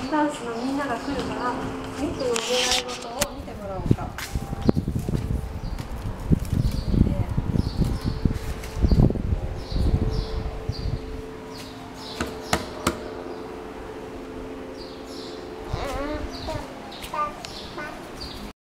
ンダンスのみんなが来るからミクのお願い事を